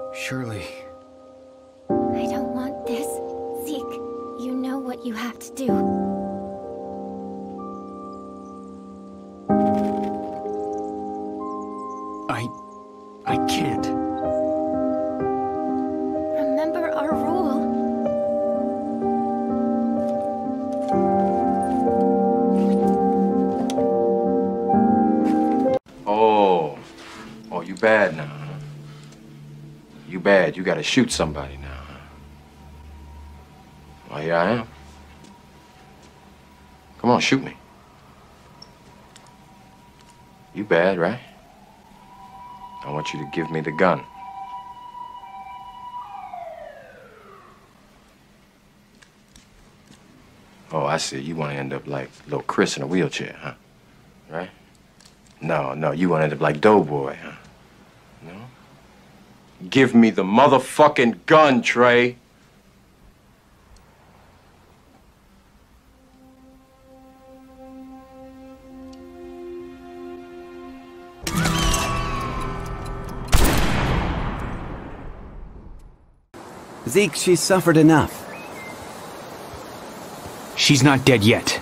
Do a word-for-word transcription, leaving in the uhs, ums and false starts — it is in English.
Shirli. I don't want this. Zeke, you know what you have to do. I... I can't. Remember our rule. Oh. Oh, you bad now, huh? You bad. You gotta shoot somebody now, huh? Well, here I am. Come on, shoot me. You bad, right? I want you to give me the gun. Oh, I see. You want to end up like little Chris in a wheelchair, huh? Right? No, no, you want to end up like Doughboy, huh? No? Give me the motherfucking gun, Trey. Zeke, she's suffered enough. She's not dead yet.